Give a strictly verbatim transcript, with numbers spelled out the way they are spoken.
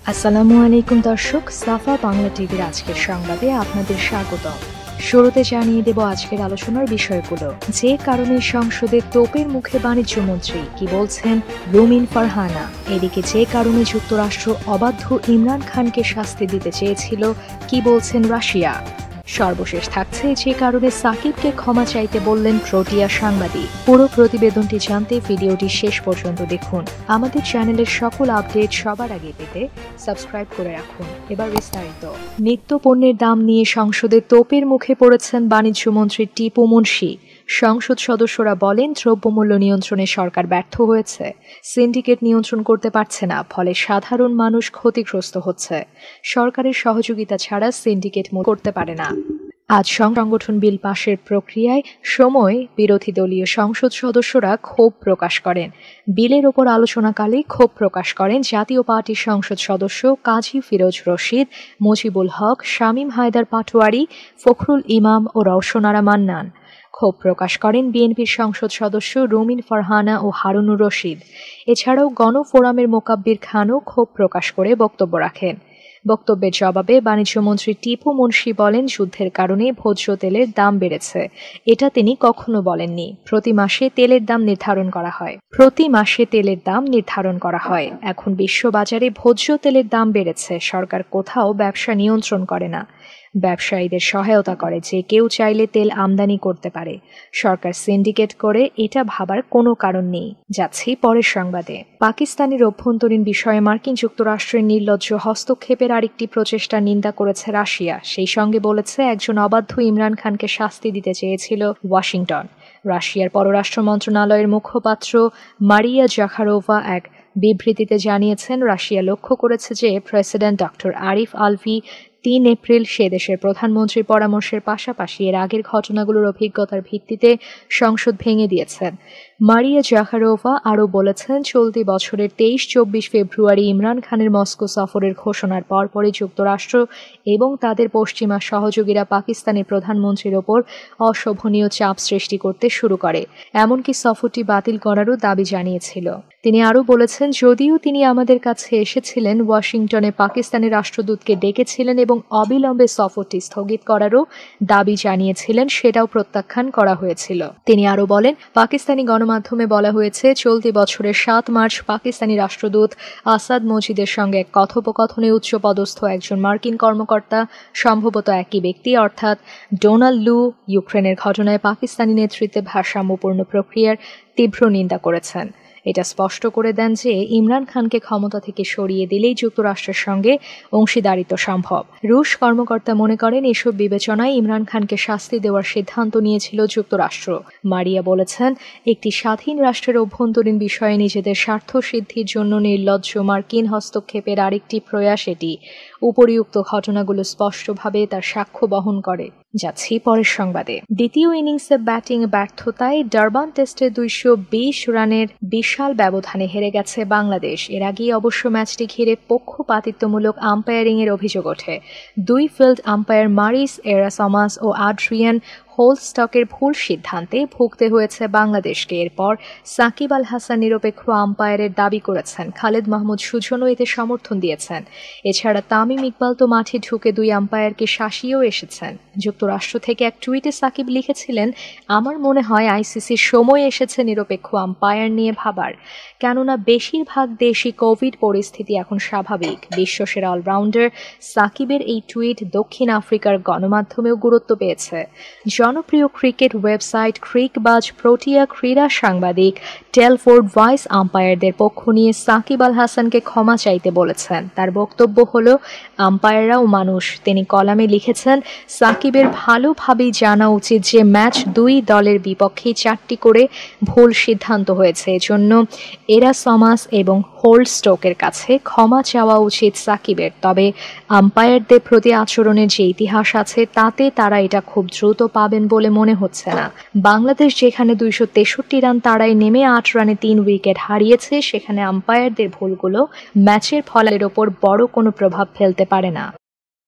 আসসালামু আলাইকুম দর্শক, সাফা বাংলা টিভির আজকের সংবাদে আপনাদের স্বাগত। শুরুতে জানিয়ে দেব আজকের আলোচনার বিষয়গুলো। যে কারণে সংসদে তোপের মুখে বাণিজ্যমন্ত্রী, কি বলছেন রুমিন ফারহানা। এদিকে যে কারণে যুক্তরাষ্ট্র অবাধ্য ইমরান খানকে শাস্তি দিতে চেয়েছিল, কি বলছেন রাশিয়া। সর্বশেষ থাকছে যে কারণে সাকিবকে ক্ষমা চাইতে বললেন প্রোটিয়া সাংবাদিক। পুরো প্রতিবেদনটি জানতে ভিডিওটি শেষ পর্যন্ত দেখুন। আমাদের চ্যানেলের সকল আপডেট সবার আগে পেতে সাবস্ক্রাইব করে রাখুন। এবার বিস্তারিত। নিত্য পণ্যের দাম নিয়ে সংসদে তোপের মুখে পড়েছেন বাণিজ্যমন্ত্রী টিপু মুনশি। সংসদ সদস্যরা বলেন, দ্রব্যমূল্য নিয়ন্ত্রণে সরকার ব্যর্থ হয়েছে, সিন্ডিকেট নিয়ন্ত্রণ করতে পারছে না, ফলে সাধারণ মানুষ ক্ষতিগ্রস্ত হচ্ছে। সরকারের সহযোগিতা ছাড়া সিন্ডিকেট করতে পারে না। আজ সংগঠন বিল পাশের প্রক্রিয়ায় সময় বিরোধী দলীয় সংসদ সদস্যরা ক্ষোভ প্রকাশ করেন। বিলের ওপর আলোচনাকালে ক্ষোভ প্রকাশ করেন জাতীয় পার্টির সংসদ সদস্য কাজী ফিরোজ রশিদ, মুজিবুল হক, শামীম হায়দার পাটোয়ারি, ফখরুল ইমাম ও রওশনারা মান্নান। ক্ষোভ প্রকাশ করেন বিএনপির সংসদ সদস্য রুমিন ফারহানা ও হারুনুর রশিদ। এছাড়াও গণফোরামের মোকাব্বির খানও ক্ষোভ প্রকাশ করে বক্তব্য রাখেন। বক্তব্যের জবাবে বাণিজ্যমন্ত্রী টিপু মুনশি বলেন, যুদ্ধের কারণে ভোজ্য তেলের দাম বেড়েছে, এটা তিনি কখনো বলেননি। প্রতি মাসে তেলের দাম নির্ধারণ করা হয় প্রতি মাসে তেলের দাম নির্ধারণ করা হয় এখন বিশ্ববাজারে ভোজ্য তেলের দাম বেড়েছে। সরকার কোথাও ব্যবসা নিয়ন্ত্রণ করে না, ব্যবসায়ীদের সহায়তা করে, যে কেউ চাইলে তেল আমদানি করতে পারে। সরকার সিন্ডিকেট করে এটা ভাবার কোনো কারণ নেই। যাচ্ছি পরের সংবাদে। পাকিস্তানের অভ্যন্তরীণ বিষয়ে মার্কিন যুক্তরাষ্ট্রের নির্লজ্জ হস্তক্ষেপের আরেকটি প্রচেষ্টার নিন্দা করেছে রাশিয়া। সেই সঙ্গে বলেছে, একজন অবাধ্য ইমরান খানকে শাস্তি দিতে চেয়েছিল ওয়াশিংটন। রাশিয়ার পররাষ্ট্র মন্ত্রণালয়ের মুখপাত্র মারিয়া জাখারোভা এক বিবৃতিতে জানিয়েছেন, রাশিয়া লক্ষ্য করেছে যে প্রেসিডেন্ট ডক্টর আরিফ আলভি তিন এপ্রিল সে দেশের প্রধানমন্ত্রীর পরামর্শের পাশাপাশি এর আগের ঘটনাগুলোর অভিজ্ঞতার ভিত্তিতে সংসদ ভেঙে দিয়েছেন। মারিয়া জাখারোভা আরও বলেছেন, চলতি বছরের তেইশ চব্বিশ ফেব্রুয়ারি ইমরান খানের মস্কো সফরের ঘোষণার পরপরই যুক্তরাষ্ট্র এবং তাদের পশ্চিমা সহযোগীরা পাকিস্তানের প্রধানমন্ত্রীর ওপর অশোভনীয় চাপ সৃষ্টি করতে শুরু করে, এমনকি সফরটি বাতিল করারও দাবি জানিয়েছিল। তিনি আরও বলেছেন, যদিও তিনি আমাদের কাছে এসেছিলেন, ওয়াশিংটনে পাকিস্তানের রাষ্ট্রদূতকে ডেকেছিলেন এবং অবিলম্বে সফরটি স্থগিত করারও দাবি জানিয়েছিলেন, সেটাও প্রত্যাখ্যান করা হয়েছিল। তিনি আরও বলেন, পাকিস্তানি গণমাধ্যমে বলা হয়েছে, চলতি বছরের সাত মার্চ পাকিস্তানি রাষ্ট্রদূত আসাদ মজিদের সঙ্গে এক কথোপকথনে উচ্চপদস্থ একজন মার্কিন কর্মকর্তা, সম্ভবত একই ব্যক্তি অর্থাৎ ডোনাল্ড লু, ইউক্রেনের ঘটনায় পাকিস্তানি নেতৃত্বে ভারসাম্যপূর্ণ প্রক্রিয়ার তীব্র নিন্দা করেছেন। এটা স্পষ্ট করে দেন যে ইমরান খানকে ক্ষমতা থেকে সরিয়ে দিলেই যুক্তরাষ্ট্রের সঙ্গে অংশীদারিত্ব সম্ভব। রুশ কর্মকর্তা মনে করেন, এসব বিবেচনায় ইমরান খানকে শাস্তি দেওয়ার সিদ্ধান্ত নিয়েছিল যুক্তরাষ্ট্র। মারিয়া বলেছেন, একটি স্বাধীন রাষ্ট্রের অভ্যন্তরীণ বিষয়ে নিজেদের স্বার্থ সিদ্ধির জন্য নির্লজ্জ মার্কিন হস্তক্ষেপের আরেকটি প্রয়াস এটি। উপরিউক্ত ঘটনাগুলো স্পষ্টভাবে তার সাক্ষ্য বহন করে। যাচ্ছি পরের সংবাদে। দ্বিতীয় ইনিংসে ব্যাটিং ব্যর্থতায় ডারবান টেস্টে দুইশো বিশ রানের বিশাল ব্যবধানে হেরে গেছে বাংলাদেশ। এর আগেই অবশ্য ম্যাচটি ঘিরে পক্ষপাতিত্বমূলক আম্পায়ারিং এর অভিযোগ ওঠে। দুই ফিল্ড আম্পায়ার মারিস এরাসমাস ও আড্রিয়ান হোলস্টকের ভুল সিদ্ধান্তে ভুগতে হয়েছে বাংলাদেশকে। এরপর সাকিব আল হাসান নিরপেক্ষ আম্পায়ারের দাবি করেছেন। খালেদ মাহমুদ সুজনও এতে সমর্থন দিয়েছেন। এছাড়া তামিম ইকবাল তো মাঠে ঢুকে দুই আম্পায়ারকে শাসিয়েও এসেছেন। যুক্তরাষ্ট্র থেকে এক টুইটে সাকিব লিখেছিলেন, আমার মনে হয় আইসিসির সময় এসেছে নিরপেক্ষ আম্পায়ার নিয়ে ভাবার, কেননা বেশিরভাগ দেশই কোভিড পরিস্থিতি এখন স্বাভাবিক। বিশ্বসেরা অলরাউন্ডার সাকিবের এই টুইট দক্ষিণ আফ্রিকার গণমাধ্যমেও গুরুত্ব পেয়েছে। জনপ্রিয় ক্রিকেট ওয়েবসাইট ক্রিকবাজ প্রোটিয়া ক্রীড়া সাংবাদিক টেলফোর্ড ভাইস আম্পায়ারদের পক্ষ নিয়ে সাকিব আল হাসানকে ক্ষমা চাইতে বলেছেন। তার বক্তব্য হল, আম্পায়াররাও মানুষ। তিনি কলামে লিখেছেন, সাকিবের ভালোভাবেই জানা উচিত যে ম্যাচ দুই দলের বিপক্ষে চারটি করে ভুল সিদ্ধান্ত হয়েছে। এজন্য এরাসমাস এবং হোলস্টকের কাছে ক্ষমা চাওয়া উচিত সাকিবের। তবে আম্পায়ারদের প্রতি আচরণের যে ইতিহাস আছে, তাতে তারা এটা খুব দ্রুত পাবেন বলে মনে হচ্ছে না। বাংলাদেশ যেখানে দুইশো তেষট্টি রান তাড়ায় নেমে আট রানে তিন উইকেট হারিয়েছে, সেখানে আম্পায়ারদের ভুলগুলো ম্যাচের ফলের ওপর বড় কোনো প্রভাব ফেলতে পারে না।